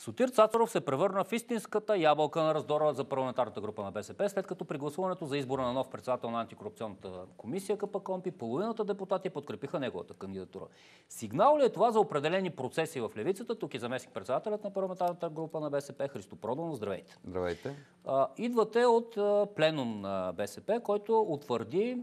Сотир Цацаров се превърна в истинската ябълка на раздора за парламентарната група на БСП, след като при гласуването за избора на нов председател на антикорупционната комисия КПКОНПИ, половината депутати подкрепиха неговата кандидатура. Сигнал ли е това за определени процеси в левицата? Тук и заместник-председателят на парламентарната група на БСП Христо Проданов. Здравейте. Здравейте. Идвате от пленум на БСП, който утвърди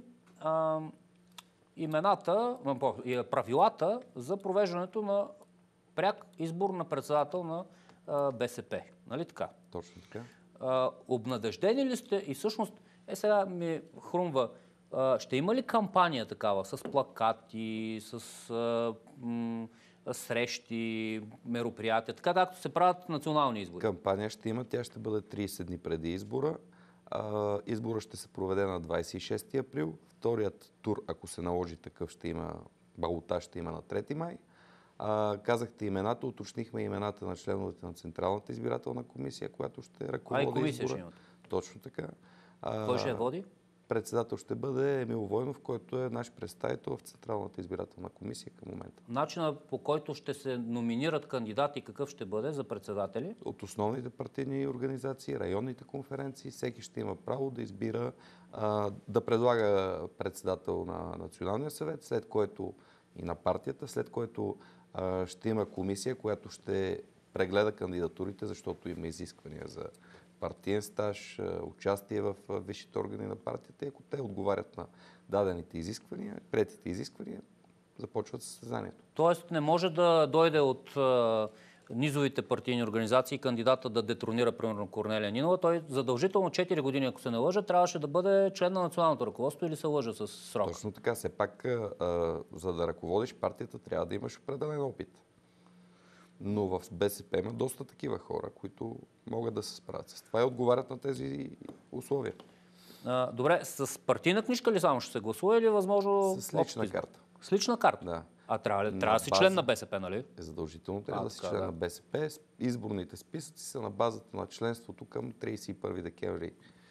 имената, правилата за провеждането на пряк избор на председател на БСП. Нали така? Точно така. Обнадеждени ли сте? И всъщност, сега ми хрумва, ще има ли кампания такава с плакати, с срещи, мероприятия, така както се правят национални избори? Кампания ще има, тя ще бъде 30 дни преди избора. Избора ще се проведе на 26 април. Вторият тур, ако се наложи такъв, ще има балотаж, ще има на 3 май. Казахте имената, уточнихме имената на членовете на Централната избирателна комисия, която ще ръководи избора. комисия ще имате. Точно така. Кой ще я води? Председател ще бъде Емил Войнов, който е наш представител в Централната избирателна комисия към момента. Начинът, по който ще се номинират кандидати, какъв ще бъде за председатели? От основните партийни организации, районните конференции, всеки ще има право да избира, да предлага председател на Националния съвет, след което и на партията, след което ще има комисия, която ще прегледа кандидатурите, защото има изисквания за партиен стаж, участие в висшите органи на партията. И ако те отговарят на дадените изисквания, приетите изисквания, започват състезанието. Тоест не може да дойде от низовите партийни организации кандидата да детронира, примерно, Корнелия Нинова. Той задължително 4 години, ако се не лъжа, трябваше да бъде член на националното ръководство или се лъжа с срок. Точно така. Все пак, за да ръководиш партията, трябва да имаш определен опит. Но в БСП има доста такива хора, които могат да се справят с това и отговарят на тези условия. Добре, с партийна книжка ли само ще се гласува или възможно... С лична карта. С лична карта? Да. А трябва да си член на БСП, нали? Задължително трябва да си член на БСП. Изборните списъци са на базата на членството към 31 декември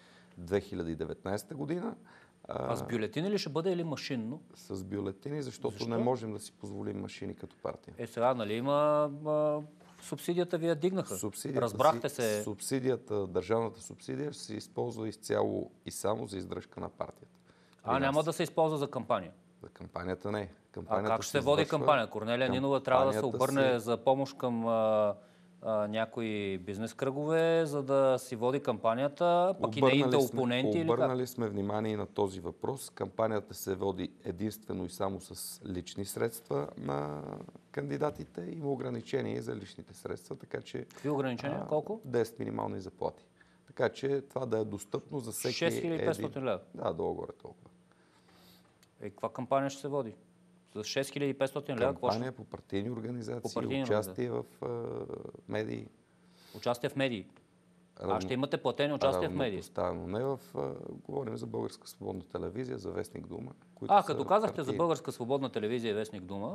2019 година. А с бюлетини ли ще бъде или машинно? С бюлетини, защото не можем да си позволим машини като партия. Сега, нали има... Субсидията ви я дигнаха. Разбрахте се. Субсидията, държавната субсидия ще се използва изцяло и само за издръжка на партията. Няма да се използва за кампания? За кампанията не. Как ще се води кампания? Корнелия Нинова трябва да се обърне за помощ към някои бизнес кръгове, за да си води кампанията, пък и нейните опоненти? Обърнали сме внимание на този въпрос. Кампанията се води единствено и само с лични средства на кандидатите. Има ограничение за личните средства, така че... Какви ограничения? Колко? 10 минимални заплати. Така че това да е достъпно за всеки 6500 лева? Да, долу-горе толкова. Каква кампания ще се води? За 6500 лева? Кампания по партийни организации, участие в медии. Участие в медии? Ще имате платени участия в медии? Не говорим за Българска свободна телевизия, за Вестник Дума. Като казахте за Българска свободна телевизия и Вестник Дума,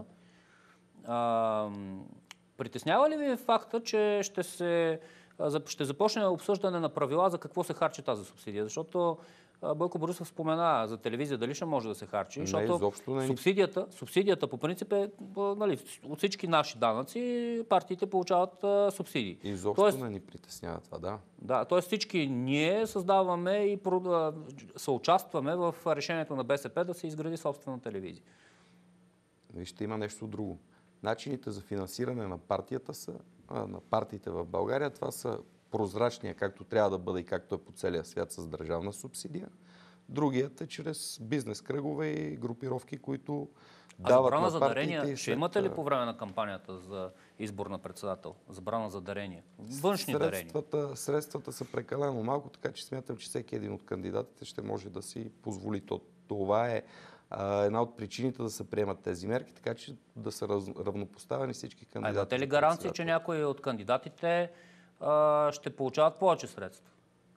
притеснява ли ви факта, че ще започне обсъждане на правила за какво се харчи тази субсидия? Защото Бойко Борисов спомена за телевизия дали ще може да се харчи, защото субсидията по принцип е, нали, от всички наши данъци партиите получават субсидии. Изобщо не ни притеснява това, да. Да, т.е. всички ние създаваме и съучастваме в решението на БСП да се изгради собствена телевизия. Вижте, има нещо друго. Начините за финансиране на на партиите в България, това са прозрачния, както трябва да бъде и както е по целия свят с държавна субсидия. Другият е чрез бизнес кръгове и групировки, които дават на партиите. Забрана за дарения ще имате ли по време на кампанията за избор на председател? Забрана за дарения? Външни дарения? Средствата са прекалено малко, така че смятам, че всеки един от кандидатите ще може да си позволи. Това е една от причините да се приемат тези мерки, така че да са равнопоставени всички кандидати. Имате ли гаранции, че някои от кандидатите ще получават повече средства?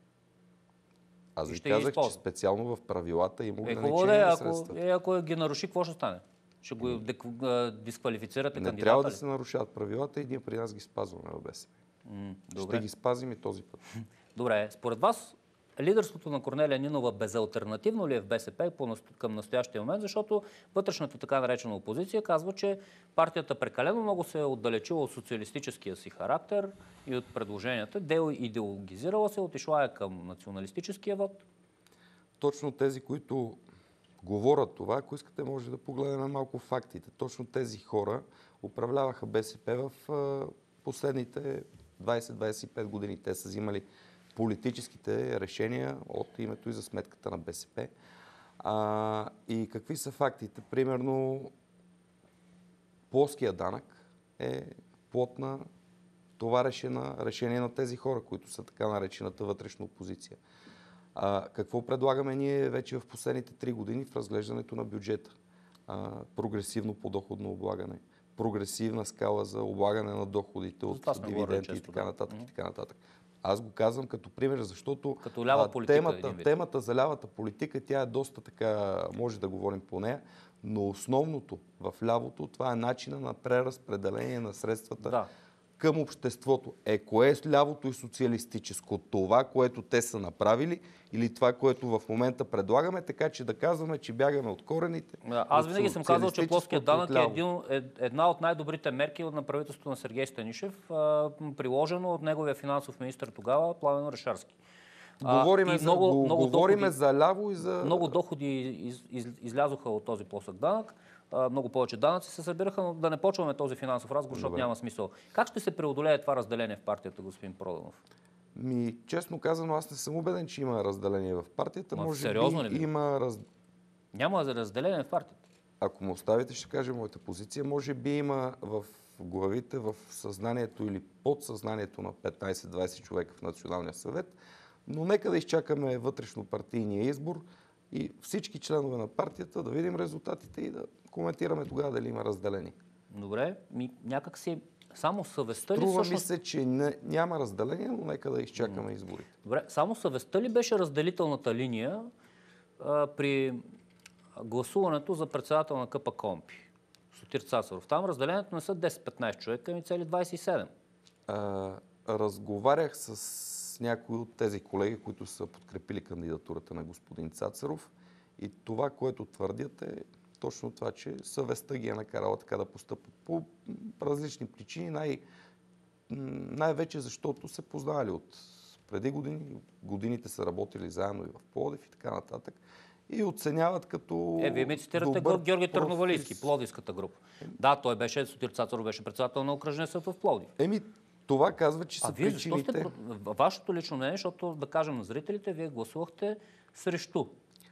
Аз ви казах, че специално в правилата има ограничения на средствата. Ако ги наруши, какво ще стане? Ще го дисквалифицирате кандидата? Не трябва да се нарушават правилата и ние при нас ги спазваме в БСП. Ще ги спазим и този път. Добре, според вас лидерството на Корнелия Нинова безалтернативно ли е в БСП към настоящия момент, защото вътрешната така наречена опозиция казва, че партията прекалено много се е отдалечила от социалистическия си характер и от предложенията, деидеологизирала се, отишла е към националистическия вод. Точно тези, които говорят това, ако искате, може да погледнем малко фактите. Точно тези хора управляваха БСП в последните 20-25 години. Те са взимали политическите решения от името и за сметката на БСП. И какви са фактите? Примерно, плоския данък е плод на това решение на тези хора, които са така наречената вътрешна опозиция. Какво предлагаме ние вече в последните 3 години в разглеждането на бюджета? Прогресивно подоходно облагане, прогресивна скала за облагане на доходите от дивиденти и така нататък. И така нататък. Аз го казвам като пример, защото темата за лявата политика, тя е доста така, може да говорим по нея, но основното в лявото, това е начина на преразпределение на средствата към обществото. Кое е лявото и социалистическо? Това, което те са направили или това, което в момента предлагаме, така че да казваме, че бягаме от корените? Аз винаги съм казал, че плоският данък е една от най-добрите мерки на правителството на Сергей Станишев, приложено от неговия финансов министър тогава, Пламен Орешарски. Говориме за ляво и за... Много доходи излязоха от този плосък данък. Много повече данъци се събираха, но да не почваме този финансов разговор, защото няма смисъл. Как ще се преодолее това разделение в партията, господин Проданов? Честно казано, аз не съм убеден, че има разделение в партията. Сериозно ли? Няма разделение в партията. Ако му оставите, ще кажа моята позиция. Може би има в главите, в съзнанието или подсъзнанието на 15-20 човека в Националния съвет, но нека да изчакаме вътрешно-партийния избор и всички членове на партията да видим резултатите и да коментираме тогава дали има разделение. Добре, някак си само съвестта ли всъщност... Струва ми се, че няма разделение, но нека да изчакаме изборите. Добре, само съвестта ли беше разделителната линия при гласуването за председател на КПКОНПИ? Сотир Цацаров. Там разделението не са 10-15 човека, ами цели 27. Разговарях с някои от тези колеги, които са подкрепили кандидатурата на господин Цацаров, и това, което твърдят, е точно това, че съвестта ги е накарала така да постъпят по различни причини, най-вече защото се познавали от преди години, годините са работили заедно и в Пловдив и така нататък, и оценяват като вие ми цитирате Георги Търновалийски, Пловдивската група. Да, той беше, Сотир Цацаров беше председател на Окръжния съд в Пловдив. Това казва, че са причините. Вие защо сте вашето лично мнение, защото да кажем на зрителите, вие гласувахте срещу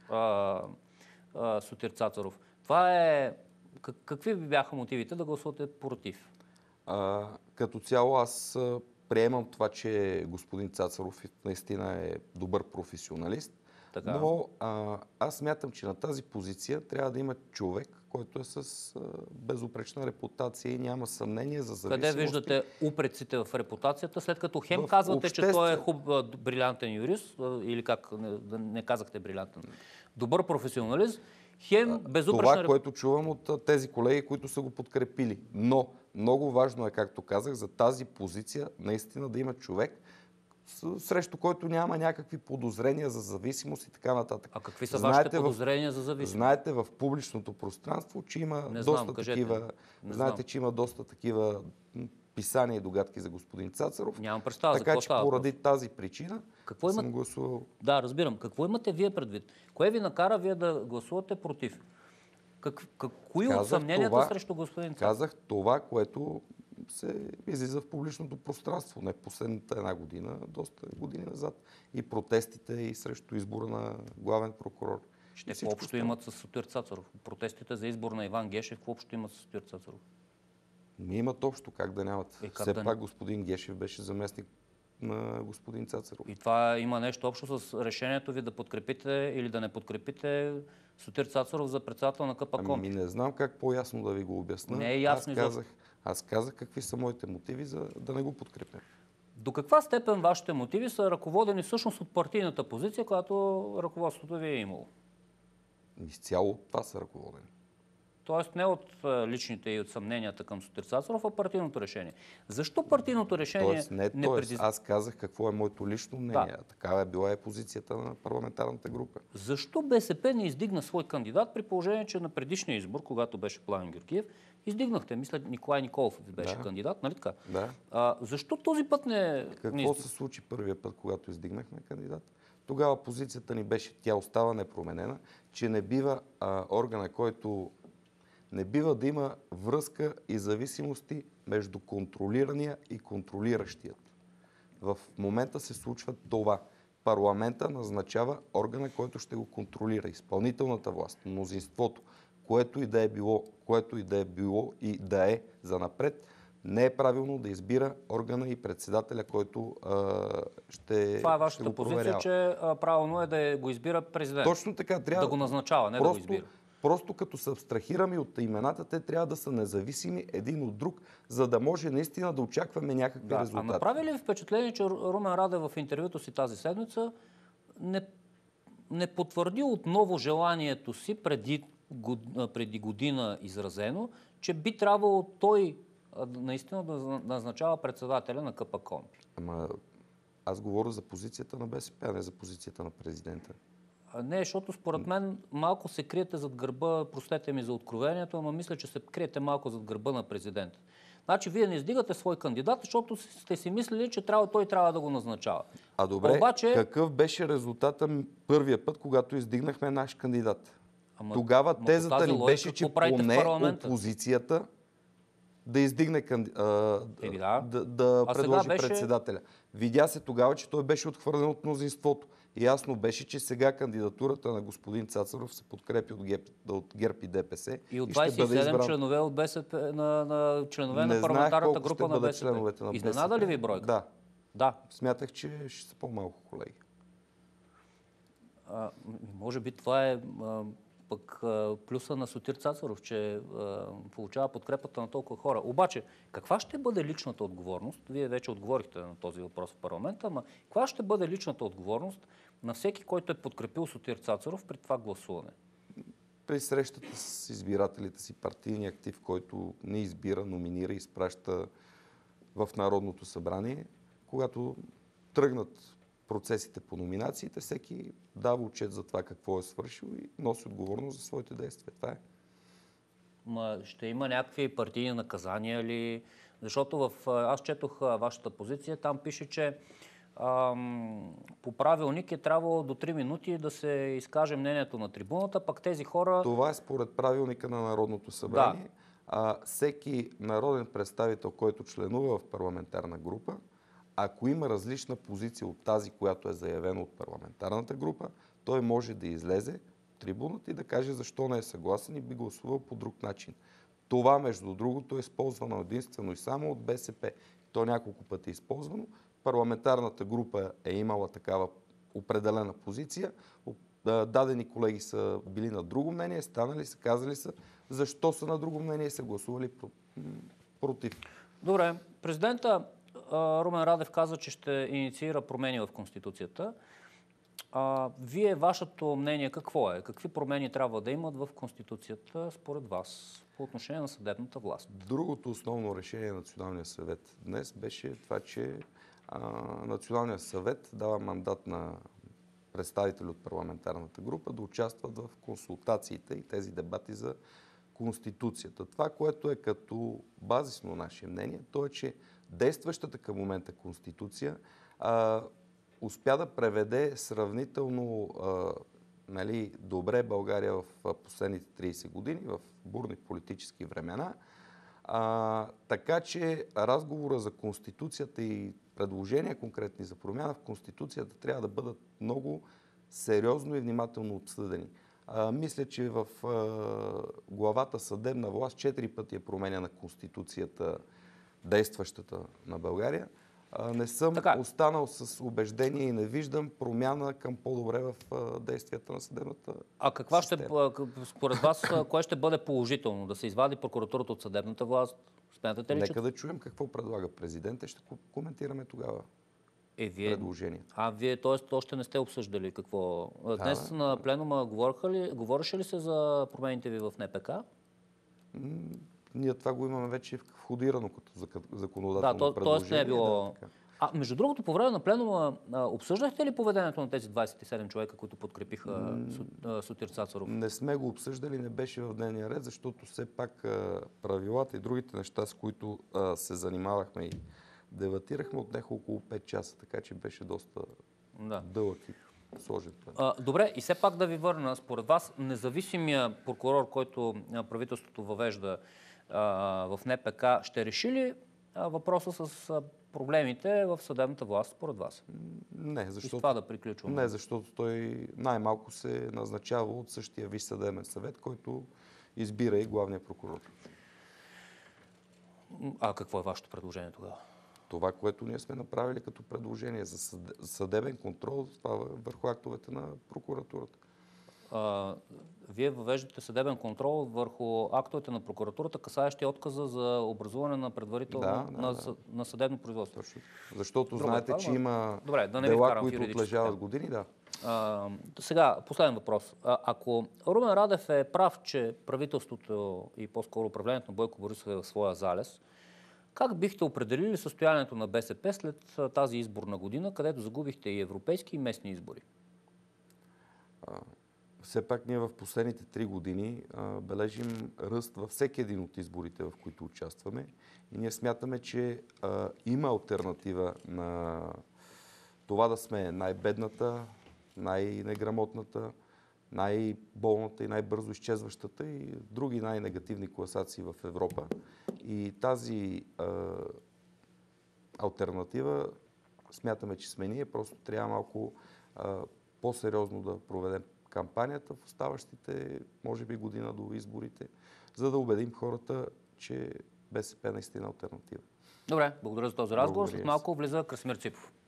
Сотир Цацаров. Това е... Какви бяха мотивите да гласувате против? Като цяло аз приемам това, че господин Цацаров наистина е добър професионалист, но аз смятам, че на тази позиция трябва да има човек, който е с безупречна репутация и няма съмнение за зависимост. Къде виждате упреците в репутацията, след като хем казвате, че той е брилянтен юрист, или как не казахте брилянтен, добър професионалист, хем безупречна... Това, което чувам от тези колеги, които са го подкрепили. Но много важно е, както казах, за тази позиция наистина да има човек, срещу който няма някакви подозрения за зависимост и така нататък. А какви са вашите подозрения за зависимост? Знаете в публичното пространство, че има знаете, че има доста такива писания и догадки за господин Цацаров. Нямам представа за какво става. Така че поради тази причина съм гласувал. Да, разбирам. Какво имате вие предвид? Кое ви накара вие да гласувате против? Кои от съмненията срещу господин Цацаров? Казах това, което се излиза в публичното пространство. Не последната една година, доста години назад. И протестите, и срещу избора на главен прокурор. Какво общо имат с Сотир Цацаров? Протестите за избор на Иван Гешев, какво общо имат с Сотир Цацаров? Имат общо, как да нямат. Все пак господин Гешев беше заместник на господин Цацаров. И това има нещо общо с решението ви да подкрепите или да не подкрепите Сотир Цацаров за председател на КПКОНПИ? Не знам как по-ясно да ви го обясня. Не е ясно. Аз казах какви са моите мотиви, за да не го подкрепя. До каква степен вашите мотиви са ръководени всъщност от партийната позиция, която ръководството ви е имало? Изцяло от това са ръководени. Тоест не от личните и от съмненията към Сотир Цацаров, а партийното решение. Защо партийното решение Аз казах какво е моето лично мнение. Да. Такава е била позицията на парламентарната група. Защо БСП не издигна свой кандидат при положение, че на предишния избор, когато беше Пламен Георгиев, издигнахте, мисля, Николай Николов беше кандидат, нали така? Да. Защо този път не... Какво се случи първия път, когато издигнахме кандидат? Тогава позицията ни беше, тя остава непроменена, че не бива органа, който не бива да има връзка и зависимости между контролирания и контролиращият. В момента се случва това. Парламента назначава органа, който ще го контролира. Изпълнителната власт, мнозинството, което и да е било и да е занапред, не е правилно да избира органа и председателя, който ще Това е вашата позиция, че правилно е да го избира президент. Точно така. Трябва да го назначава, не да го избира. Просто като се абстрахираме от имената, те трябва да са независими един от друг, за да може наистина да очакваме някакви резултати. А направи ли ви впечатление, че Румен Радев в интервюто си тази седмица не потвърди отново желанието си преди година изразено, че би трябвало той наистина да назначава председателя на КПКОНПИ? Аз говоря за позицията на БСП, а не за позицията на президента. Не, защото според мен малко се криете зад гърба, простете ми за откровението, но мисля, че се криете малко зад гърба на президента. Значи вие не издигате свой кандидат, защото сте си мислили, че той трябва да го назначава. Добре, обаче... какъв беше резултата първия път, когато издигнахме наш кандидат? Тогава тезата ни беше, че поне опозицията да издигне да предложи председателя. Видя се тогава, че той беше отхвърлен от мнозинството. Ясно беше, че сега кандидатурата на господин Цацаров се подкрепи от ГЕРБ и ДПС. И от 27 членове от БСП, на членове на парламентарната група на БСП. Изненада ли ви бройка? Да. Смятах, че ще са по-малко колеги. Може би това е пък плюса на Сотир Цацаров, че получава подкрепата на толкова хора. Обаче, каква ще бъде личната отговорност? Вие вече отговорихте на този въпрос в парламента, ама каква ще бъде личната отговорност на всеки, който е подкрепил Сотир Цацаров при това гласуване? При срещата с избирателите си, партийния актив, който не избира, номинира и изпраща в Народното събрание, когато тръгнат процесите по номинациите, всеки дава отчет за това какво е свършил и носи отговорност за своите действия. Това е. Ще има някакви партийни наказания ли? Защото аз четох вашата позиция, там пише, че по правилник е трябвало до 3 минути да се изкаже мнението на трибуната, пък тези хора... Това е според правилника на Народното събрание. Всеки народен представител, който членува в парламентарна група, ако има различна позиция от тази, която е заявена от парламентарната група, той може да излезе от трибуната и да каже защо не е съгласен и би гласувал по друг начин. Това, между другото, е използвано единствено и само от БСП. То няколко пъти е използвано. Парламентарната група е имала такава определена позиция. Дадени колеги са били на друго мнение, станали са, казали са защо са на друго мнение и са гласували против. Добре, президента Румен Радев каза, че ще инициира промени в Конституцията. Вие, вашето мнение какво е? Какви промени трябва да имат в Конституцията според вас по отношение на съдебната власт? Другото основно решение на Националния съвет днес беше това, че Националният съвет дава мандат на представители от парламентарната група да участват в консултациите и тези дебати за Конституцията. Това, което е като базисно наше мнение, то е, че действащата към момента Конституция успя да преведе сравнително добре България в последните 30 години, в бурни политически времена. Така че разговора за Конституцията и предложения конкретни за промяна в Конституцията трябва да бъдат много сериозно и внимателно обсъдени. Мисля, че в главата съдебна власт 4 пъти е променяна Конституцията, действащата на България. Не съм останал с убеждение и не виждам промяна към по-добре в действията на съдебната система. Според вас, кое ще бъде положително? Да се извади прокуратурата от съдебната власт? Смятате ли, Нека да чуем какво предлага президента. Ще коментираме тогава предложението. Вие, т.е. още не сте обсъждали какво? Днес на пленума говореше ли се за промените ви в НПК? Ние това го имаме вече входирано като законодателно да, предложение. Тоест не е било... Между другото, по време на пленума обсъждахте ли поведението на тези 27 човека, които подкрепиха Сотир Цацаров? Не сме го обсъждали, не беше в дневния ред, защото все пак правилата и другите неща, с които се занимавахме и дебатирахме, отнеха около 5 часа, така че беше доста дълъг и сложен. Добре, и все пак да ви върна. Според вас, независимия прокурор, който правителството въвежда в НПК, ще реши ли въпроса с проблемите в съдебната власт, според вас? Не, защото, и с това да приключваме. Не, защото той най-малко се назначава от същия Висш съдебен съвет, който избира и главния прокурор. Какво е вашето предложение тогава? Това, което ние сме направили като предложение за съдебен контрол, това върху актовете на прокуратурата. Вие въвеждате съдебен контрол върху актовете на прокуратурата, касаещи отказа за образуване на предварително на съдебно производство. Точно. Защото знаете, че има дела, които отлежават години. Сега, последен въпрос. Ако Румен Радев е прав, че правителството и по-скоро управлението на Бойко Борисов е в своя залез, как бихте определили състоянието на БСП след тази изборна година, където загубихте и европейски, и местни избори? Все пак ние в последните 3 години бележим ръст във всеки един от изборите, в които участваме. И ние смятаме, че има алтернатива на това да сме най-бедната, най-неграмотната, най-болната и най-бързо изчезващата и други най-негативни класации в Европа. И тази алтернатива смятаме, че сме ние. Просто трябва малко по-сериозно да проведем кампанията в оставащите, може би, година до изборите, за да убедим хората, че БСП наистина е алтернатива. Добре, благодаря за този разговор. След малко влиза Красимир Ципов.